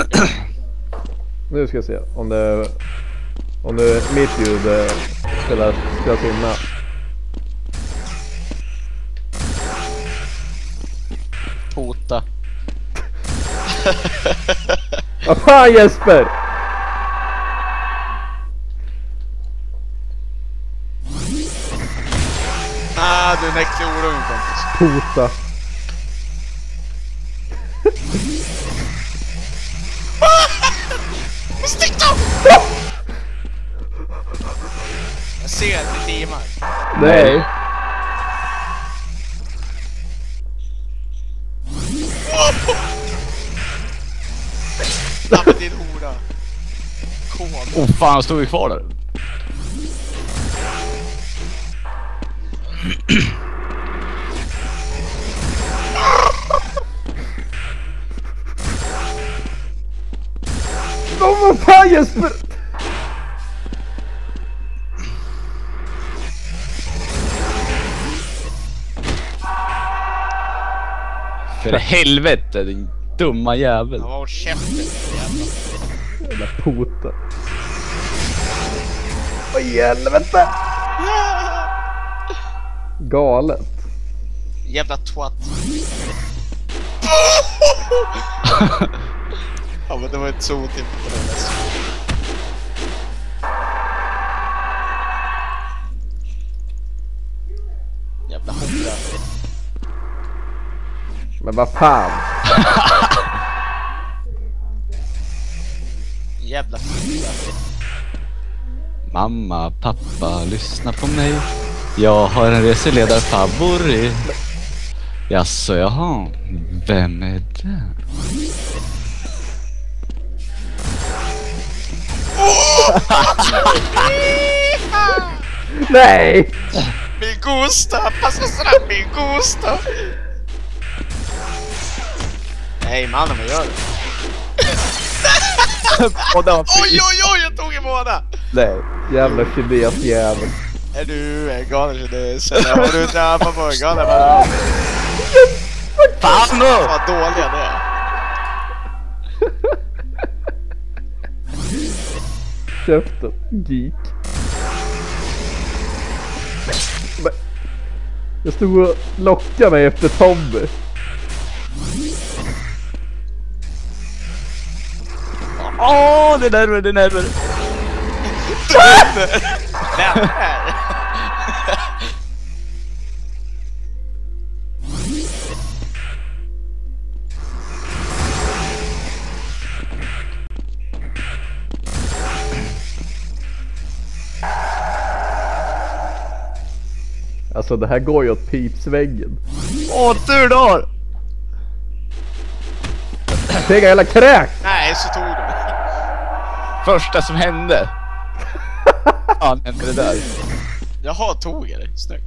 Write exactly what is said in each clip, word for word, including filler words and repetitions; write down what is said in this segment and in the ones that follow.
Nu ska jag se om det om det mitt ljud spelar spelas in med. Hota. Vad fan Jesper? Ah, du är en äcklig orolig kompis. Pota. Stick då! Jag ser att det timar. Nej. Ja, men din hora. Kod. Åh oh, fan, jag stod ju kvar där. Åh, vad fan Jesper? För helvete, din dumma jävel. Ja, vad käften, jävla. Jävla pota. Vad i helvete? Galet. Jävla twat. Ja, men det var ett så typ på det där. Jävla hora. Men vad fan? Jävla hora. Mamma, pappa, lyssna på mig. Jag har en reseledarfavorit. Jaså, jaha. Vem är det? Nej! Min gusta, passa sådär, min gusta. Nej mannen, vad gör du? Oj oj oj, jag tog i båda. Nej, jävla kinesjävel. Är du en galen kines? Eller har du träffat på en galen man? Fan då! Vad dåliga det är. Käften, geek. Men, jag stod och lockade mig efter Tommy. Åh, oh, det är nerver, det är nerver. Vem är? Alltså det här går ju åt pipsväggen. Åh, tur då! Pega hela kräk! Nej, så tog du. Första som hände. Fan, hände det där? Jaha, tog jag det. Snyggt.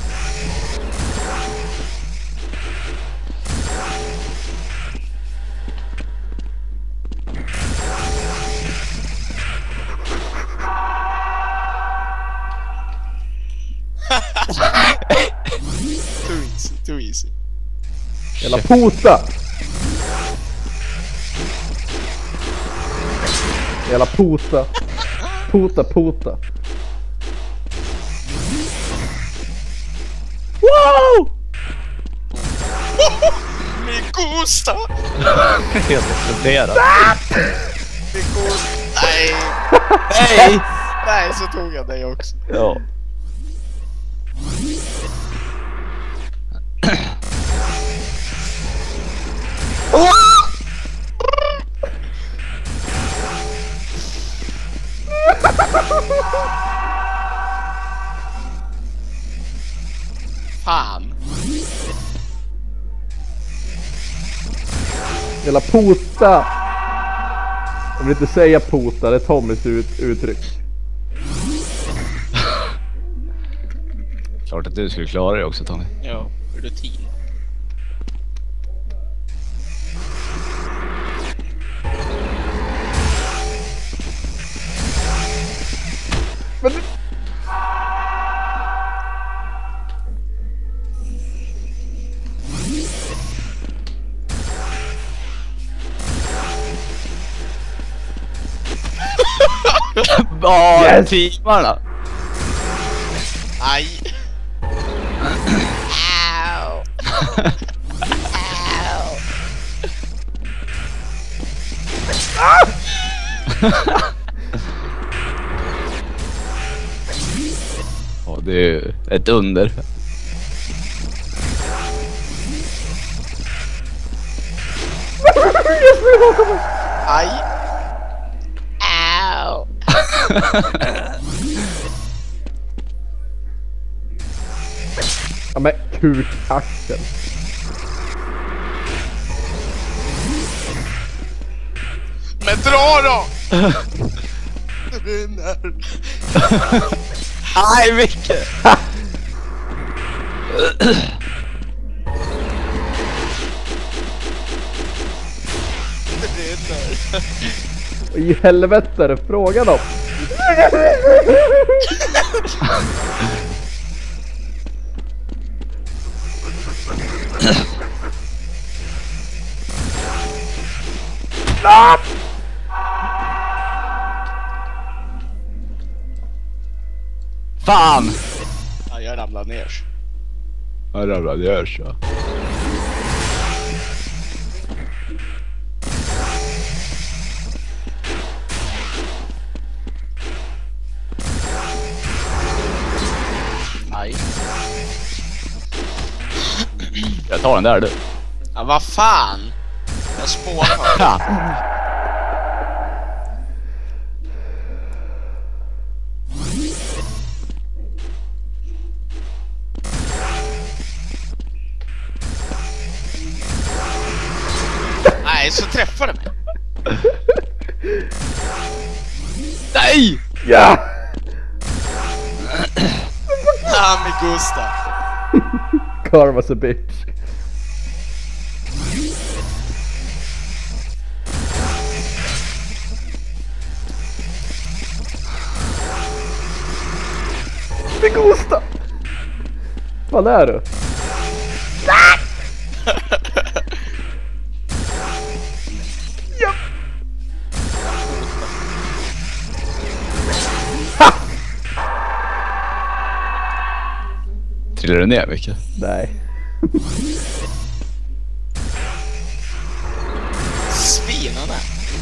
Too easy, too easy. Hela pota! Hela pota. Pota, pota. Wow! Min gusta! Helt exploderat. Min gusta! Nej! Nej! Nej, så tog jag dig också. Ja. Fan. Hela pota. Jag vill inte säga pota, det är Tommys ut uttryck. Klart att du skulle klara det också, Tommy. Ja, rutin. Men... Bara Yes! timmarna. Aj. Au. Au. Ja, det är ju ett under. Aj. Au. Ja men kukarsel. Men dra då! Det brinner. Aj, mycket! Det brinner. I helvete är det frågan om? Fan! Ja, jag ramlar ner. Ja, jävlar, det gör så. Aj. Jag tar den där, du. Ja, vad fan? Jag spårar. Ja. Nej, så träffar det mig. Nej! Ja! Ah, med Gustav. Karma's a bitch. Med Gustav! Vad är du? Ja. Trillar du ner mycket? Nej. Svinarna.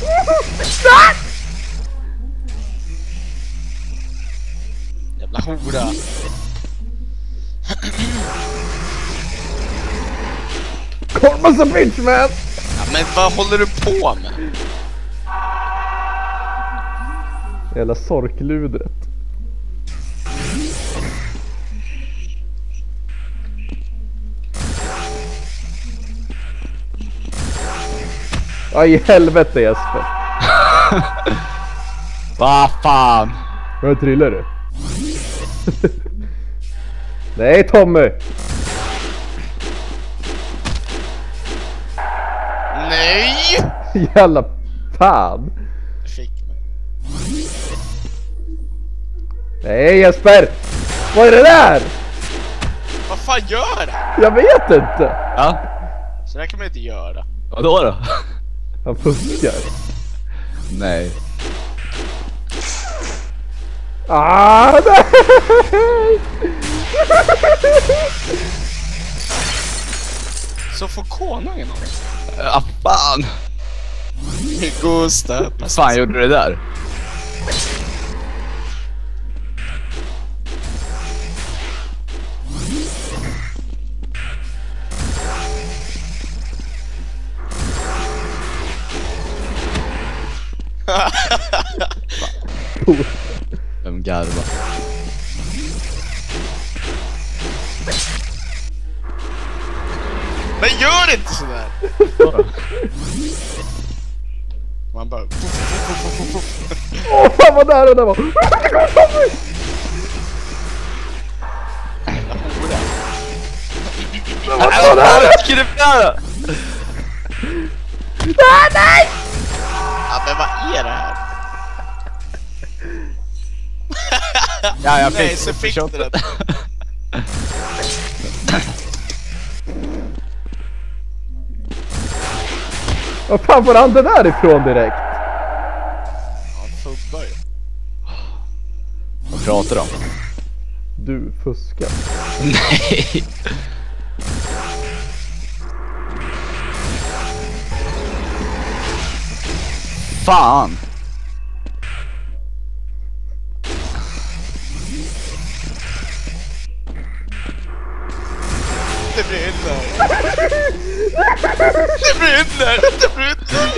Jävla hora. Karma's a bitch, man! Ja, men vad håller du på med? Jävla sorkludret. Aj, i helvete Jesper. Vad fan? Vad trillar du? Nej Tommy! Nej! Jävla fan! Jag fick mig. Nej Jesper! Vad är det där? Vad fan gör det? Jag vet inte! Ja? Så där kan man inte göra. Vadå då? Han fuskar. Nej. Ah, nej! Så får konungen av det. Ja, fan! Gustav. Vad fan gjorde du det där? Vem garva? Men gör inte sådär! Man bara... Åh fan vad nära det var! Det kommer Tommy! Vad var det? Ska du göra? Ah, nej! Ja, men vad är det här? Ja, jag Nej, fick så fick du det. Vad fan får han det där ifrån direkt? Ja, fubbar ju. pratar om? Du fuskar. Nej. Fan. Det brinner. Det brinner. Det brinner.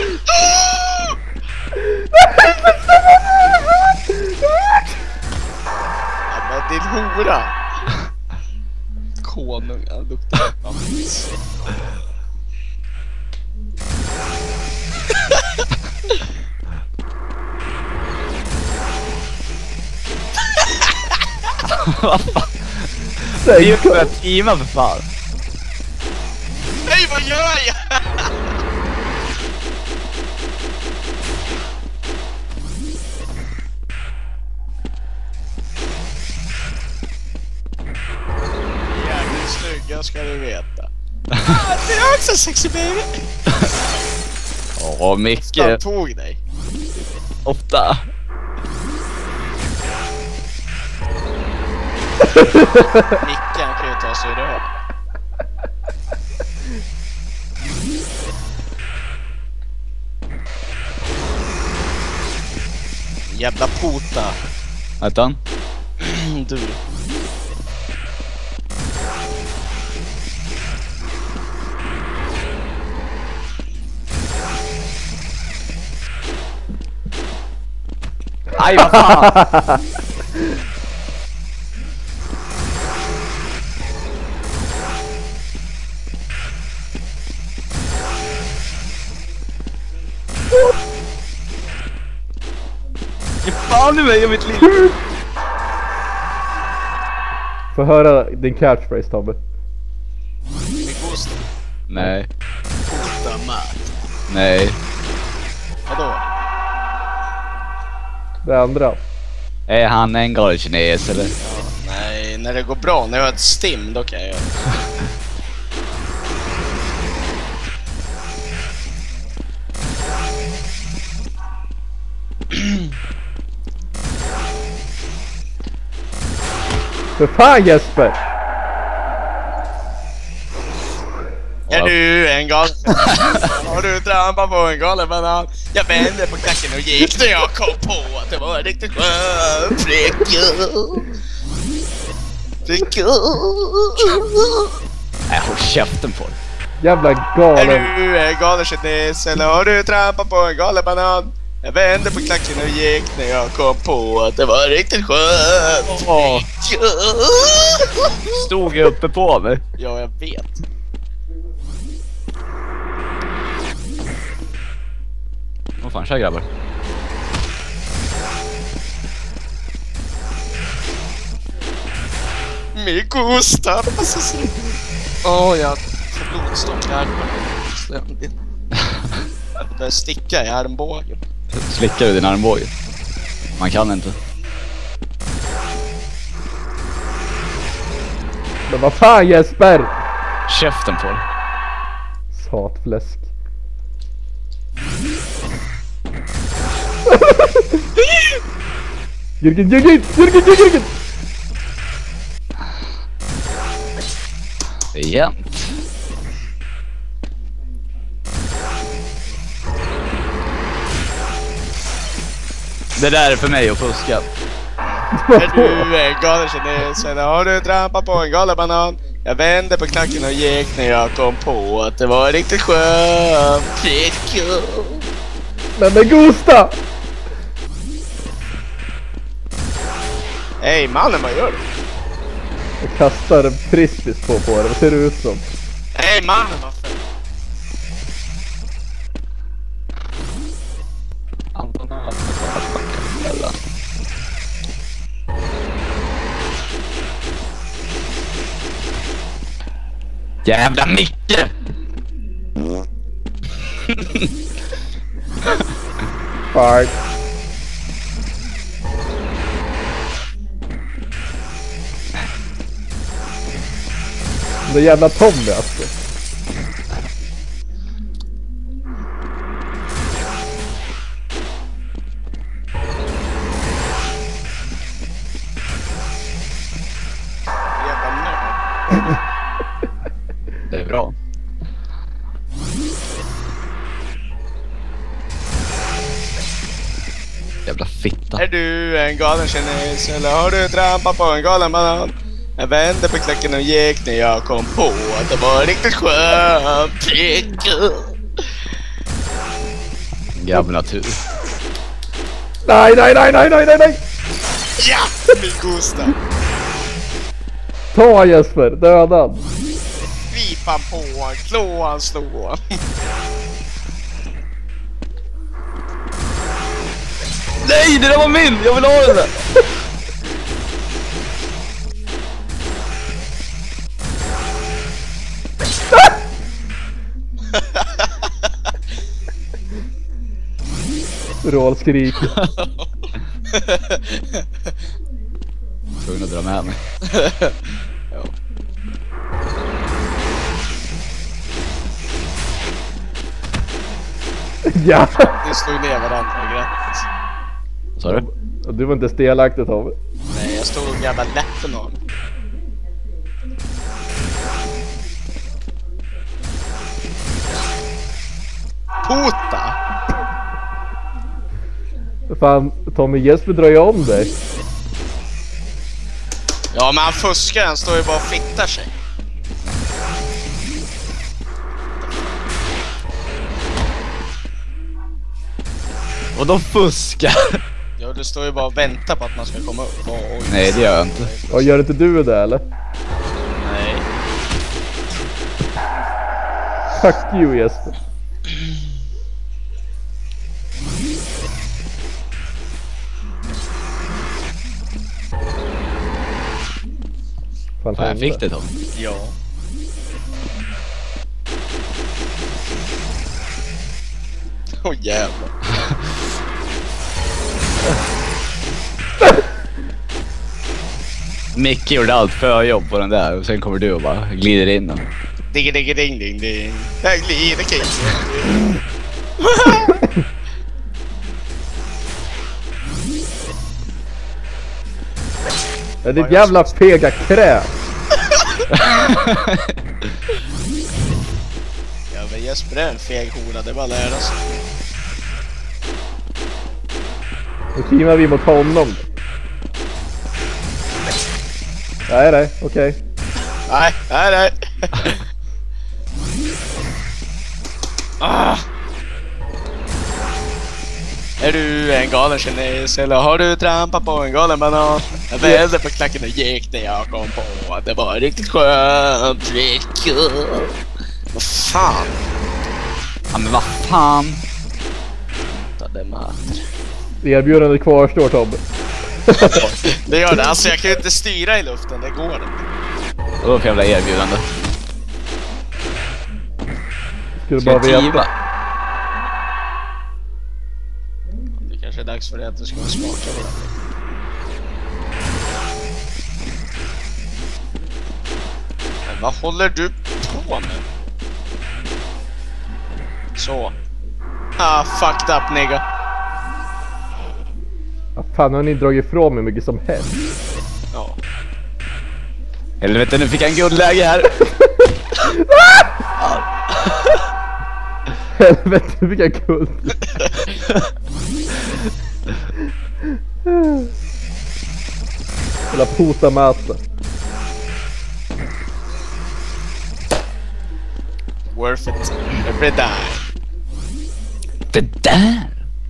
Ja, men din hora. Konung, han luktar bambis. Vad fan? Det är ju för att teama för fan. Nej, vad gör jag? Jävligt snygga ska du veta. Ah, det är också sexy baby. Åh, mycket. Han tog dig. Ofta. Mickan kan ju ta sig röd. Jävla pota. Vad heter han? Du. Aj, vad fan! Ge fan i mig och mitt liv! Få höra din catchphrase, Tobbe. Mikosta. Nej, Pota mat. nej. Vadå? Det andra. Är han en galen kines eller? Ja, nej, när det går bra, när jag har ett stim, då kan jag göra det. För fan, Jesper! Är du en galen? Har du trampat på en galen banan? Jag vände på klacken och gick när jag kom på att det var riktigt skönt. Fricko. Fricko. Nej, håll käften på dig. Jävla Är galen. du en galen kines eller har du trampat på en galen banan? Jag vände på klacken och gick när jag kom på att det var riktigt skönt. Åh. Fricko. Stod jag uppe på mig? Ja, jag vet. Vad fan, tja grabbar. Mi gusta. Åh, jag får blodstopp i armen. Det börjar sticka i armbågen. Slickar du din armbåge? Man kan inte. Men vad fan, Jesper? Käften på dig. Satfläsk. Jürgen, Jürgen, Jürgen, Jürgen! Det är jämnt. Det där är för mig att fuska. Är du en galen kines eller har du trampat på en galen banan? Jag vände på klacken och gick när jag kom på att det var riktigt skönt. Fricko. Men det gusta! Hej mannen, vad gör du? Jag kastar en frisbee på på det. Vad ser det ut som? Hej mannen, vad fan? Jävla Micke! Fart. Det jävla Tommy alltså. Jävla fitta. Är du en galen kines eller har du trampat på en galen banan? Jag vände på klacken och gick när jag kom på att det var riktigt skönt. Grabb natur. Nej, nej, nej, nej, nej, nej, nej! Ja! Min Gustav! Ta Jesper, döda. Grip han på han, klå han, slå han. Nej, det där var min! Jag vill ha den där! Rålskrik. Tvungen att dra med mig. Ja. Ja! Ni slog ner varandra, grattis. Sa du? Du var inte stelaktig, Tobbe. Nej, jag stod och grabbade läppen av mig. Puta! Fan, Tommy Jesper drar ju om dig. Ja, men han fuskar, han står ju bara och fittar sig. Och de fuskar. Ja, du står ju bara och väntar på att man ska komma upp. Oh, oj. Nej, det gör jag inte. Och gör inte du det eller? Nej. Fuck you Jesper. Fan, Fan, jag fick det då. Ja. Åh oh, jävlar. Micke gjorde allt för jobb på den där och sen kommer du och bara glider in den. Digga digga ding ding ding. Jag glider kring. Ja, ditt jävla fega kräm. Ja, men Jesper är en feg hora, det är bara att lära sig. Nu teamar vi mot honom. Nej, nej, okej. Okay. Nej, nej, nej. Ah. Är du en galen kines eller har du trampat på en galen banan? Jag vände på klacken och gick när jag kom på att det var riktigt skönt. Vad fan? Ja, men vad fan? Det matter. Erbjudandet kvarstår, Tobbe. Det gör det, alltså jag kan ju inte styra i luften, det går inte. Och då för jävla erbjudande. Skulle Ska bara jag veta. tiva? Det kanske är dags för det att du ska vara smartare. Men vad håller du på med? Så. Ah, fucked up nigga. Ja, fan, har ni dragit ifrån mig mycket som helst? Ja. Helvete, nu fick jag en guldläge här. Helvete, nu fick jag guld. Eller puta mata. Worth it. Every dime. Det där.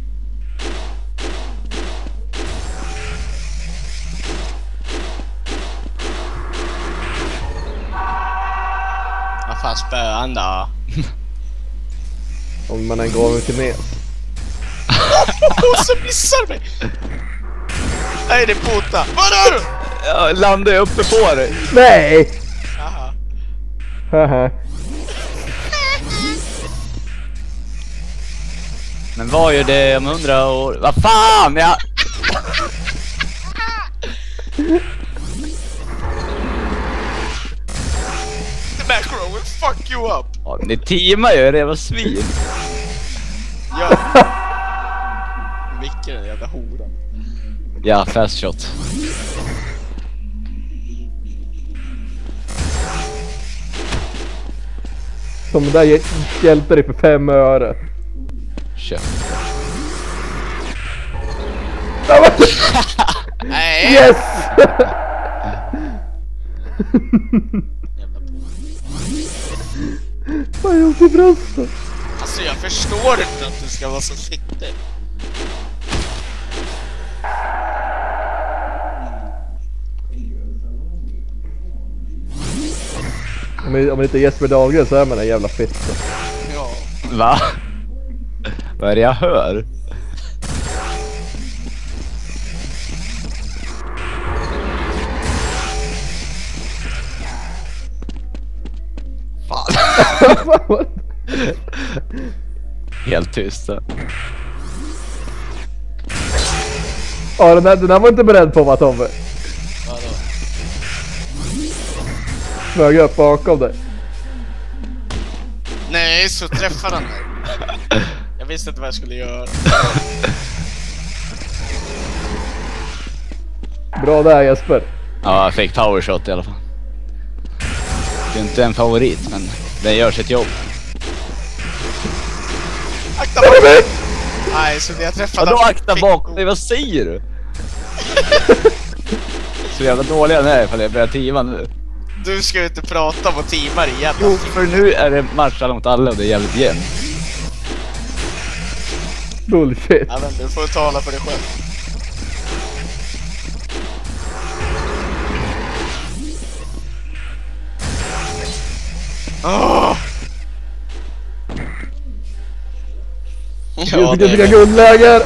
Vad fan spöan då? Om man en gång är kines. Så missar mig! Nej, det är puta. Vad är du? Jag landade uppe på dig. Nej! Aha. Haha. Men vad gör det om hundra år? Vad fan? Jag... The macro will fuck you up. Ja, ni teamar ju, det var svin. Ja. Vilken den jävla horan. Ja, fast shot. Som det där hj- hjälper dig för fem öre. Köp. Nej! Yes! Jävla på. Vad har jag gjort i bröstet? Alltså jag förstår inte att du ska vara så fittig. Om det om det inte är Jesper Dahlgren så är man en jävla fitta. Ja. Va? Vad är det jag hör? Fan. Helt tyst. Ja, den här, den här var inte beredd på, va, Tommy? Vadå? Smög upp bakom dig. Nej, så träffade han mig. Jag visste inte vad jag skulle göra. Bra där, Jesper. Ja, jag fick powershot i alla fall. Det är inte en favorit, men det gör sitt jobb. Akta bak dig! Nej, så jag träffade Vadå han. akta Fick- bakom dig? Vad säger du? Så jävla dåliga nu ifall jag börjar teama nu. Du ska ju inte prata om att teama i jävla Jo, fick. för nu är det match mot alla och det är jävligt jämnt. Bullshit. Ja, men du får tala för dig själv. Åh! Ja, Vilka det vilka är guldläger!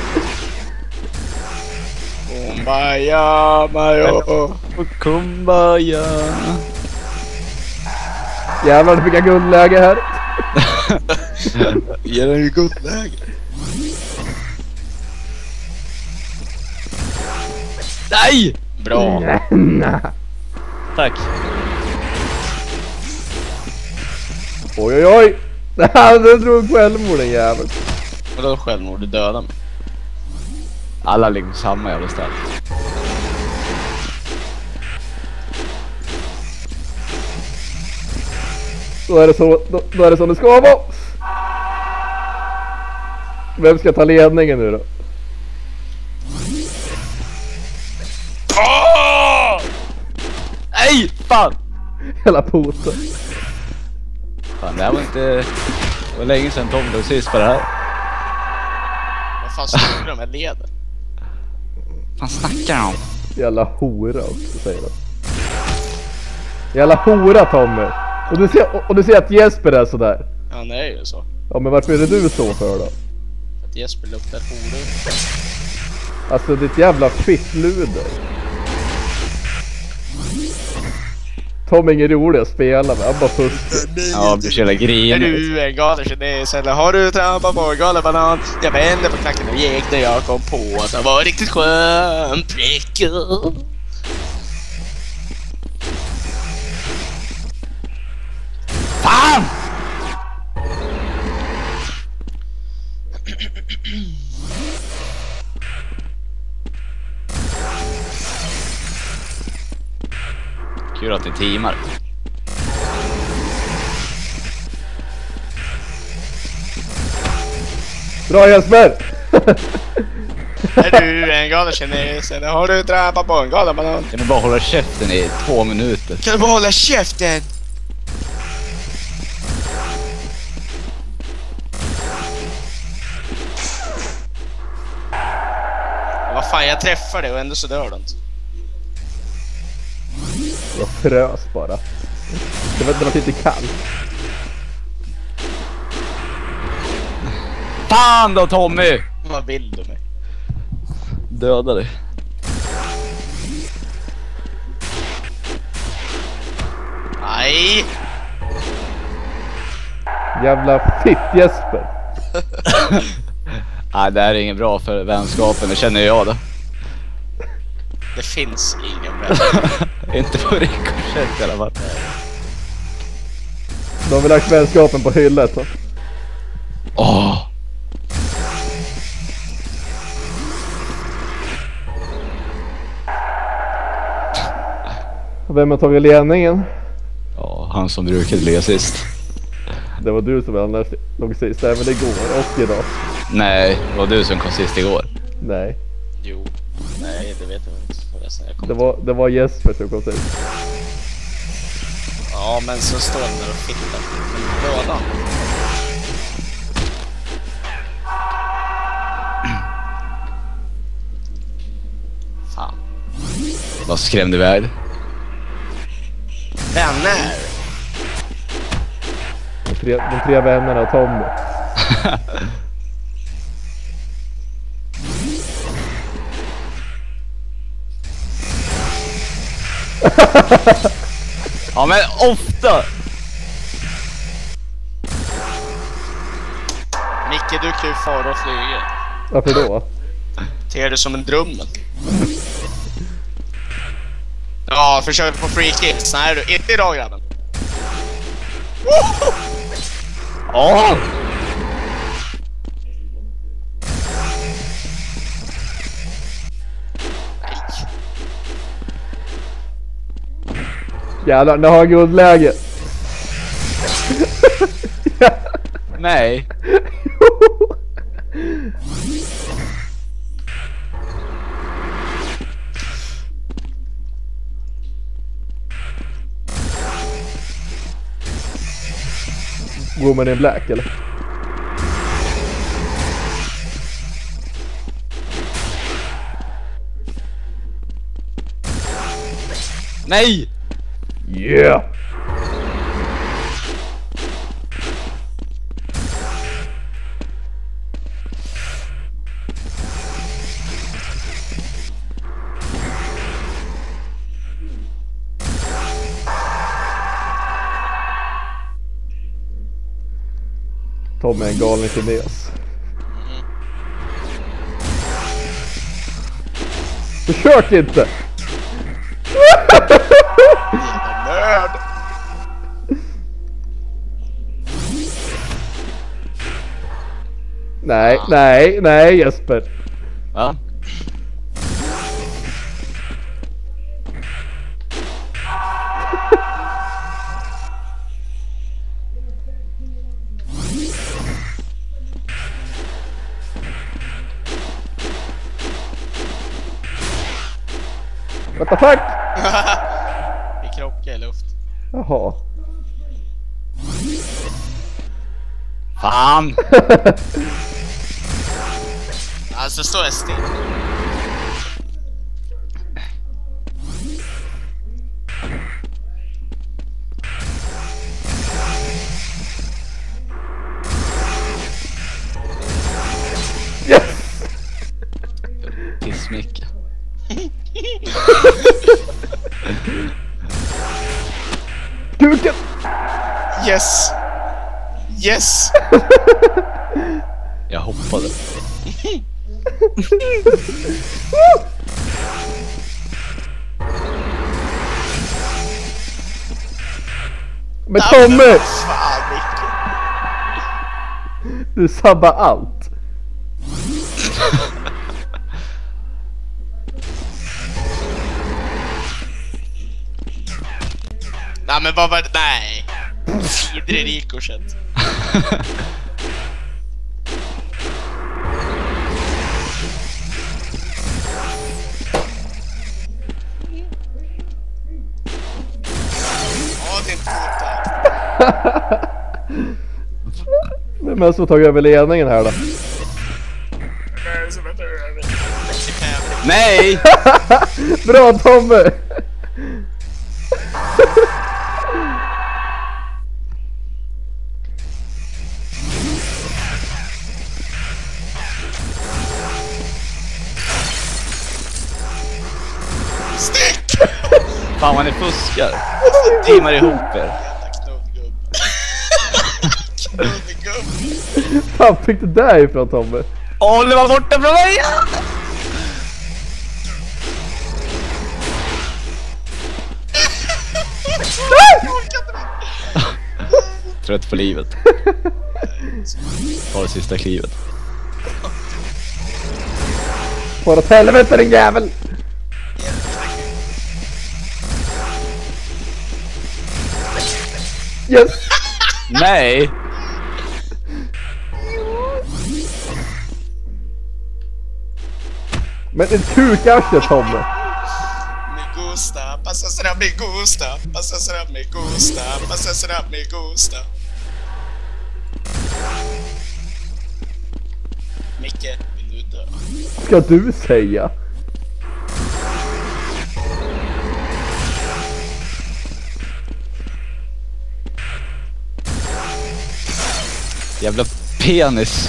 Kumbaya, Mayo. Och kumbaya. Jävlar, vilka guldläger här. Ger den ju guldläge. Nej! Bra. Tack. Oj, oj, oj. Den drog självmord, den jävel. Vadå självmord? Du dödar mig. Alla ligger på samma jävla ställe. Då är det så, då, då är det som det ska vara. Vem ska ta ledningen nu då? Åh! Nej! Fan! Hela poten. Fan, det här var inte... Det var länge sedan Tom dog sist på det här. Vad fan snackar de med leden? Vad snackar de om? Jävla hora också, säger de. Jävla hora, Tommy. Och du ser, och du ser att Jesper är sådär. Ja, det är ju så. Ja, men varför är det du så för då? För att Jesper luktar horor. Alltså, ditt jävla fittluder. Tom är ingen rolig att spela med, han bara pussar. Ja, jag blir så jävla Är grinig. du en galen kines eller har du trampat på en galen banan? Jag vände på knacken och gick där jag kom på att det var riktigt skön prick. Fan! Kul att ni teamar. Bra, Jesper! Är du en galen kines eller har du trampat på en galen banan? Kan du bara hålla käften i två minuter? Kan du bara hålla käften? Vad fan, jag träffar dig och ändå så dör du inte. Jag frös bara. Det var, det var lite kallt. Fan då, Tommy! Vad vill du med? Döda dig. Nej! Jävla fitt, Jesper. Nej, det här är inget bra för vänskapen, det känner jag då. Det finns ingen vän. Inte på rikosett i alla fall. De har väl lagt vänskapen på hyllet, va? Åh! Vem har tagit ledningen? Ja, han som brukade ligga sist. Det var du som annars låg sist även igår och idag. Nej, det var du som kom sist igår. Nej. Jo. Nej, det vet jag inte. Förresten, jag kom Det var, det var Jesper som kom ut. Ja, men så står den där och fittar. Men båda. Fan. Vad skrämde iväg? Vänner! De tre, de tre vännerna och Tommy. Ja, men ofta! Micke, du kan ju fara och flyga. Varför då? Ter det som en drömmel. Ja, försök på free kicks. Nej du, inte idag grabben. Åh! Jävlar, nu har jag guldläge. Nej. Woman in Black, eller? Nej! Yeah! Tom är en galen kines. Försök inte! Nörd! Nej, nej, nej Jesper. Va? What the fuck? Vi krockar i luft. Jaha. Fan! Alltså står jag still. Yes! Pissmicke. Kuken! Yes! Yes! Jag hoppade. Men Tommy! Fan, Micke. Du sabbar allt. Nej men vad var det? Nej. Vidrig rikoschett. Ja, det är inte där. Vem är det som har tagit över ledningen här då? Nej! Bra Tommy! Stick! Fan vad ni fuskar. Teamar ihop er. Fan fick du där ifrån Tommy? Åh, det var borta från mig! Trött på livet. Ta det sista klivet. Far åt helvete din jävel! Yes! Nej! Men en kukarsle, Tommy. Me gusta, passa será me gusta, passa será me gusta, passa será me gusta. Micke, vill du dö? Ska du säga? Jävla penis.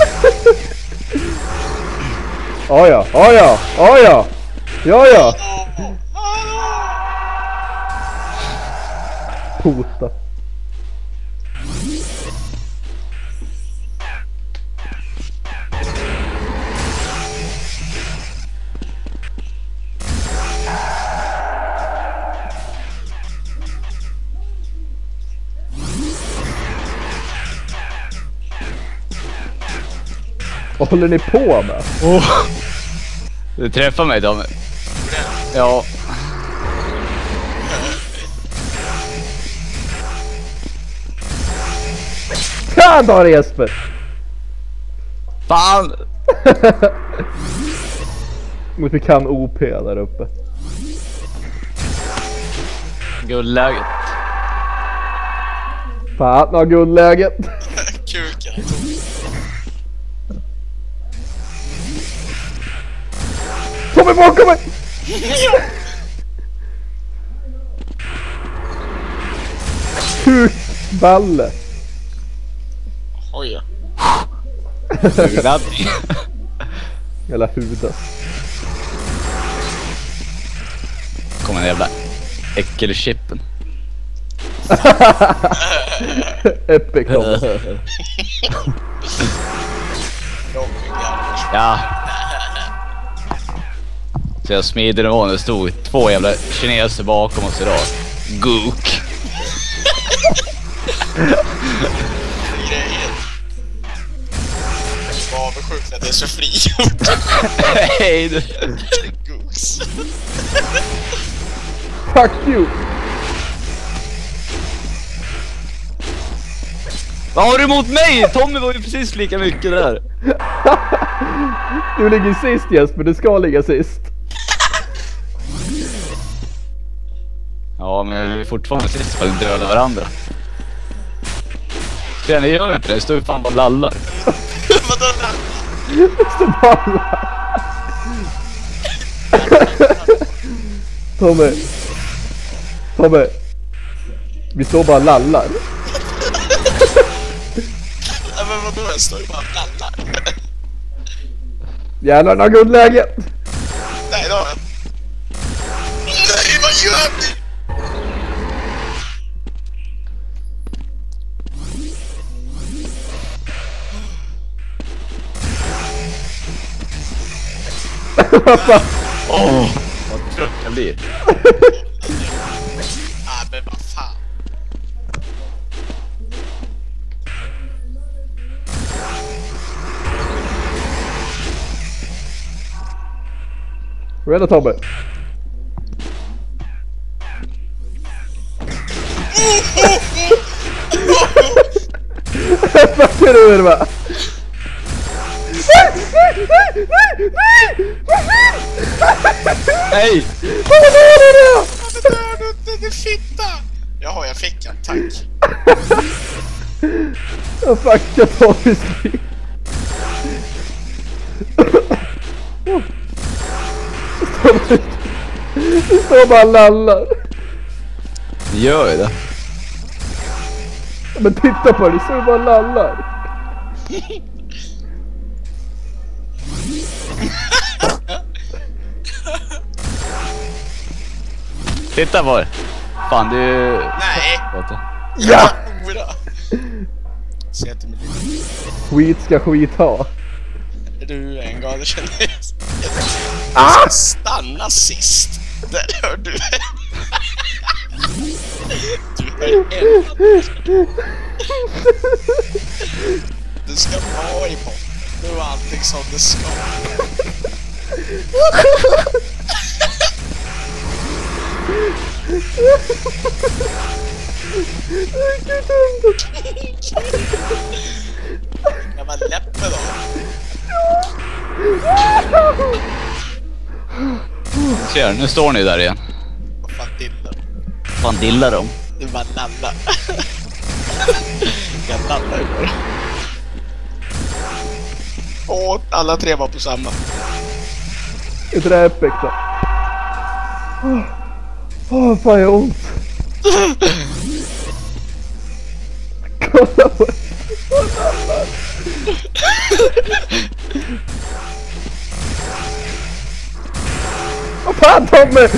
Ja, ja, ja, ja, ja, ja, ja, ja. Hota. Vad håller ni på med? Oh. Du träffar mig, Tommy. Ja. Kan ta det, Jesper! Fan! Men vi kan O P där uppe. Guldläget. Fan, har guldläget. Kuken. Tommy, bakom mig! Kukballe. Oj. Huvudladdning. Eller huvudet. Kommer en jävla äckelchippen. Epic, Tommy. Ja. Så jag smider nivån, det stod två jävla kineser bakom oss idag. Gook. Grejen. Vad avundsjukt att det är så frigjort. Hej du. Gooks. Fuck you! Vad har du emot mig? Tommy var ju precis lika mycket där. Du ligger sist, Jesper, du ska ligga sist. Ja, men vi är fortfarande sist för att döda varandra. Se, ni gör inte det, det står ju fan bara lallar. Vadå? Det står bara... Tommy. Tommy. Vi står bara lallar. Ja, men vadå? Jag står ju bara och lallar. Jävlar, har guldläget. Nej då. Nej, vad gör ni? Åh, oh, vad trött jag blir. Ah, men vad fan. Rädda Tommy. Fuckar du med det, va? Nej! Vad var det då? Varför dör du inte, din fitta? Jaha, jag fick en, tack. Jag fuckar Tommys liv. Du står bara och lallar. Det gör ju det. Men titta på det, du står bara och lallar. Titta på det. Fan, du... Nej. Ja! Hora. Säg till mig. Skit ska skit ha. Du är en galen kines. Ah! Stanna sist. Där hör du hemma. Du hör hemma. Du ska vara i botten. Nu är allting som det ska. Jag var läppe då. ser, nu står ni där igen. Vad fan dillar? Fan dillar de? Det var ladda. Jag laddar ju bara. Åh, alla tre var på samma. Är inte det epic då? Åh, oh, fan jag har ont. Kolla på det. Vad fan Tommy?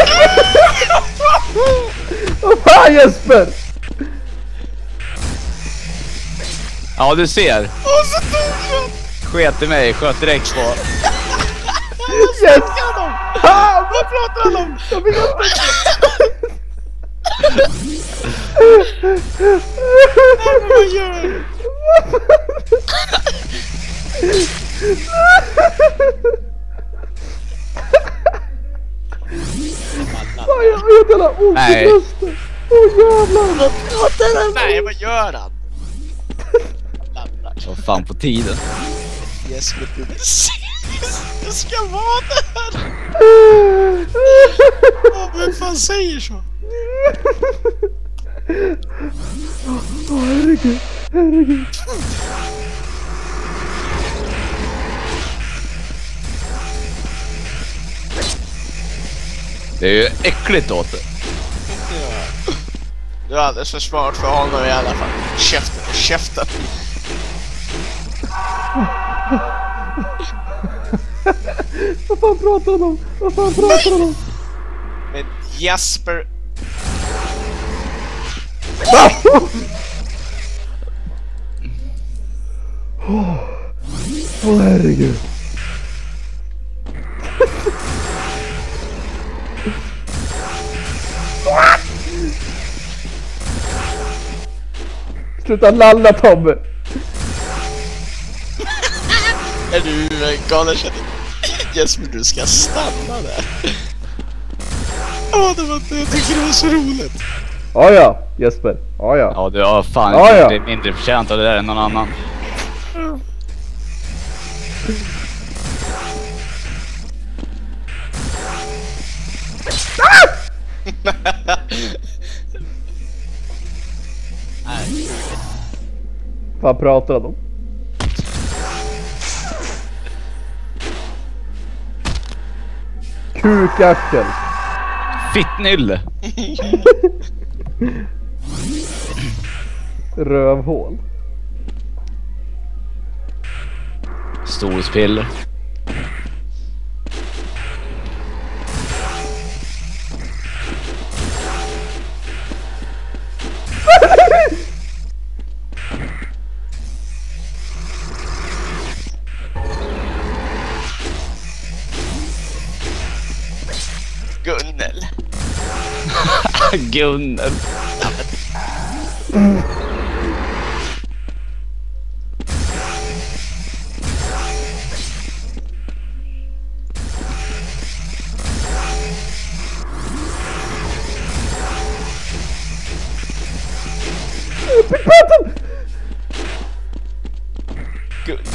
Vad fan Jesper? Ja, du ser. Åh, så tog jag! Sket i mig, sköt direkt på. Yes! Ah, vad pratar han om? Jag vill inte. Nej, vad gör du? Fan jag har hela ont i bröstet. Åh jävlar. Nej, vad gör han? Så fan på tiden. Yes, men du det ska vara där. Åh, vem fan säger så? Åh herregud, herregud. Det är ju äckligt åt det. Ja. Du är alldeles för smart för honom i alla fall. Käften, käften. Vad fan pratar han om? Vad fan pratar han om? Men Jasper... Åh oh, herregud. Sluta lalla Tommy. Är du galen känning? Jesper, du ska stanna där. Åh, det var inte, jag tycker det var så roligt. Ja ja, Jesper. Ja ja. Ja, du har fan Ja, ja. det är mindre förtjänt av det där än någon annan. Nej. Vad pratar han om? Kukarsel. Fittnylle. Rövhål. Storspiller. Gunnel. Gunnel. Gunnel.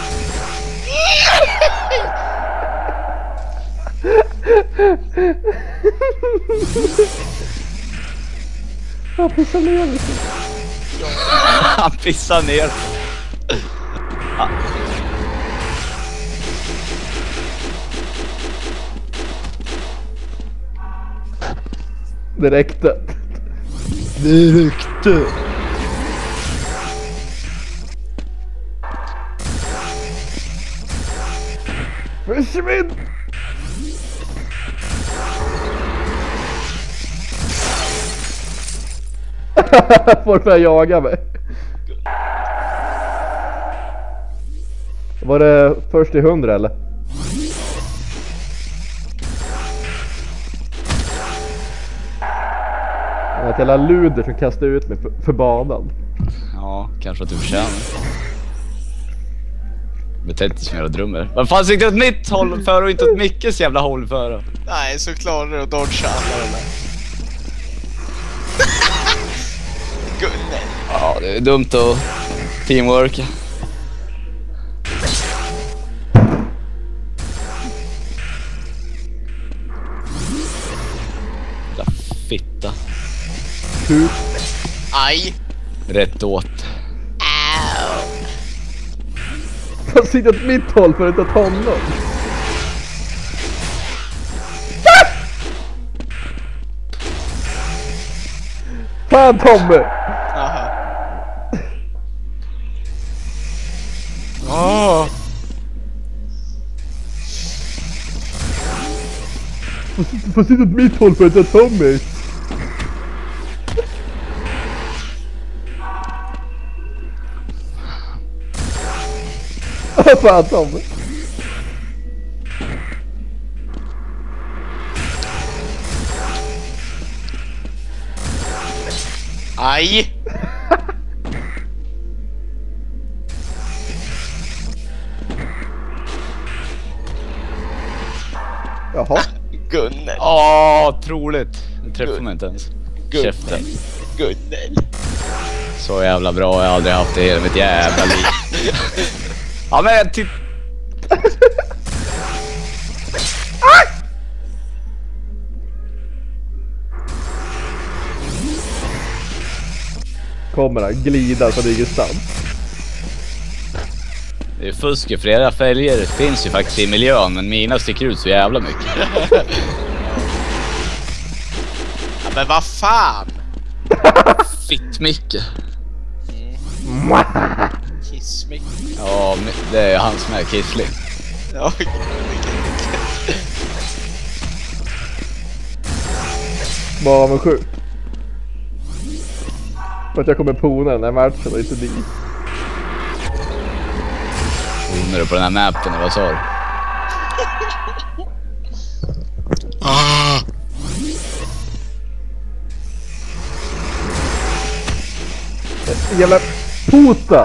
Han pissar ner lite. Han pissar ner. Ah. Det räckte. Det räckte. Försvinn! Får börja jaga mig. Var det först i hundra eller? Det var ett jävla luder som kastade ut mig för, för banan. Ja, kanske att du förtjänar. Betett inte som jävla drömmer. Vad fan sitter åt mitt håll för och inte åt Mickes jävla håll för? Nej, så klarar du att dodga alla de där. Gunnel. Ja, det är dumt att teamworka. fitta. Kuk. Aj! Rätt åt. Au! Han sitter åt mitt håll för att inte ta honom. Fan Tommy! Aha. Åh! Du får sitta åt mitt håll för att inte ta mig. Fan Tommy! Aj! Jaha. Gunnel. Åh, troligt. Det träffar mig inte ens. Käften. Gunnel. Så jävla bra har jag aldrig haft det i hela mitt jävla liv. Ja men typ... Kommer han glida från ingenstans. Det är fusk, flera fälgar finns ju faktiskt i miljön, men mina sticker ut så jävla mycket. Ja, men vad fan? Fitt mycket. Kissmick. Ja, det är han som är kissling. Ja, Bara var sjukt. För att jag kommer på den här matchen och inte dit. Undrar du på den här mappen, vad sa du? ah. Jävla puta!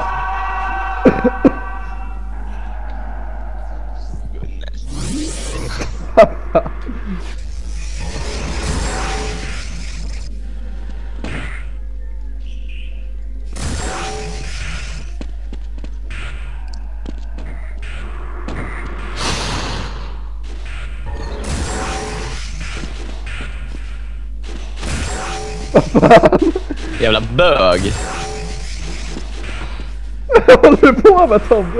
Jävla bög. Vad håller du på med Tommy?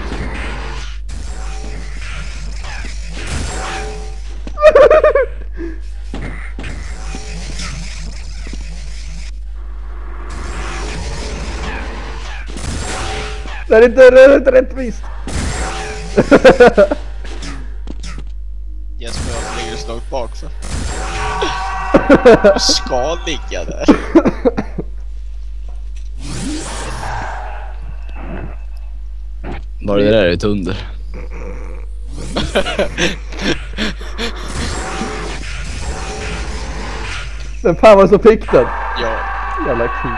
Det är inte, det är inte rättvist. Jesper, varför ligger du så långt bak för? Du ska ligga där. Bara det där är ett under. Den fan var så fick den. Ja. Jävla kul.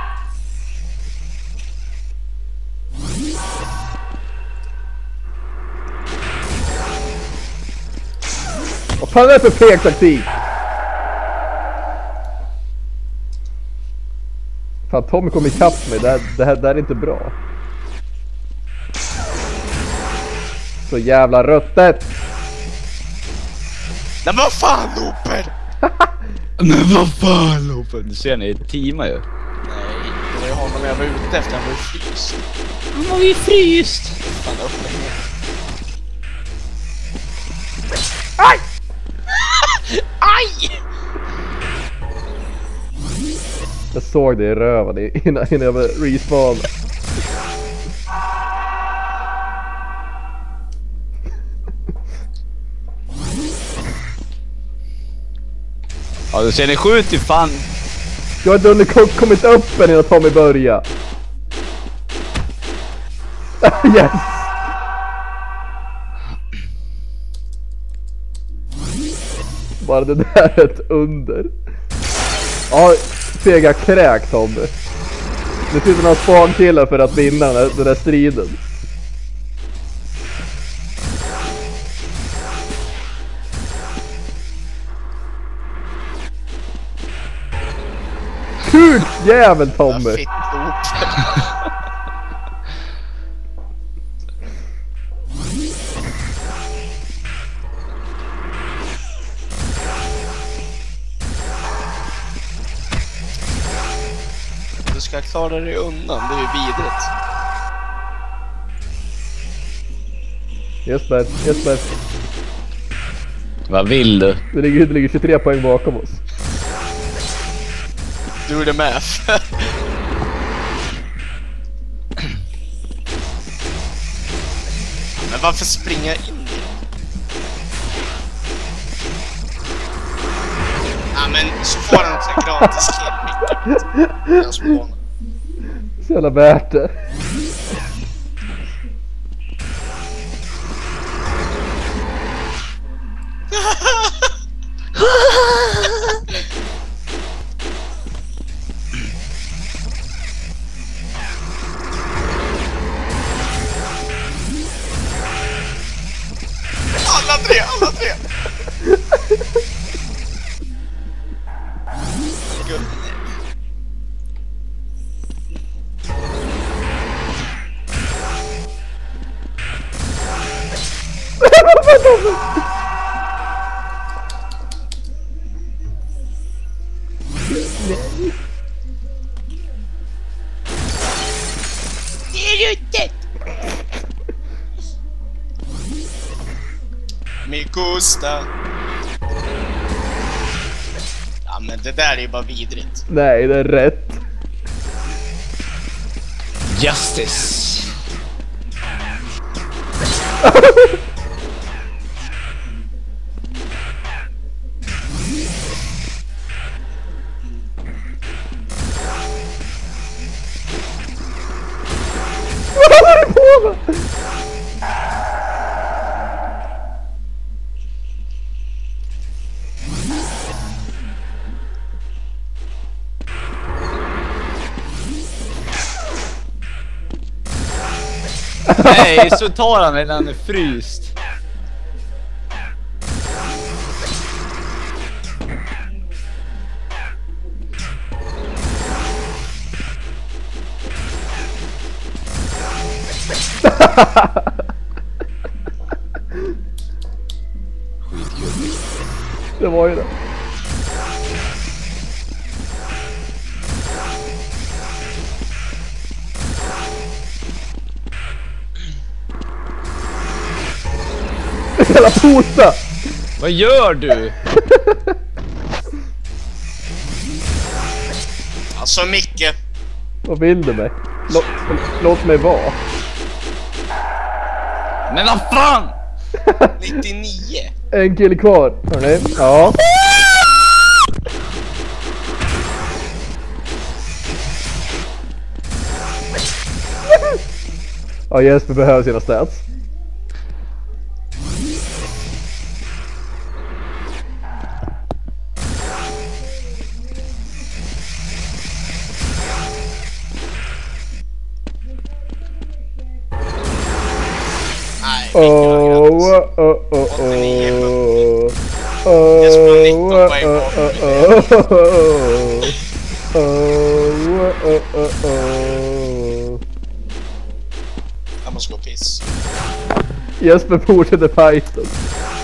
Vad fan är det för feg taktik? Fan, Tommy kom ikapp mig. Det här, det, här, det här är inte bra. Så jävla röttet. Nej, vad fan, Loper! Men vad fan, Lopen? Du ser ni teamar ju. Nej, det var ju honom jag var ute efter. Han var ju fryst. Han var ju fryst. Fan, upp mig. Aj! Aj! Jag såg det i röven innan, innan jag var respawn. Ja, du ser ni skjuter fan. Jag har inte hunnit kommit upp än innan Tommy börjar. Yes! Bara det där är ett under. Ja, fega kräk Tommy. Nu sitter några spankillar för att vinna den där, den där striden. Kul jävel Tommy. Ja, fitt Loper. ska klara dig undan. Det är ju vidrigt. Jesper, Jesper. Vad vill du? Det ligger, det ligger tjugotre poäng bakom oss. Do the math. Men varför springa in i det? Ja, men så får han också gratis kill. Jag spånar. Så jävla värt det. Alla tre, alla tre. Me gusta. Ja, men det där är ju bara vidrigt. Nej, det är rätt. Justice. Vad håller du på med? Nej, så tar han när han är fryst. Skitkul. Det var ju det. Hela pota! Vad gör du? Alltså Micke. Vad vill du mig? Låt, låt mig vara. Men vad fan? nittionio. En kill kvar, hörni. Ja. Ja, Jesper behöver sina stats. Nej, Oh, oh, oh, oh, oh. Oh, Jesper nitton oh, poäng oh, bort. oh, oh. Oh, oh, oh, oh. Jag måste gå och piss. Jesper fortsätter fighten.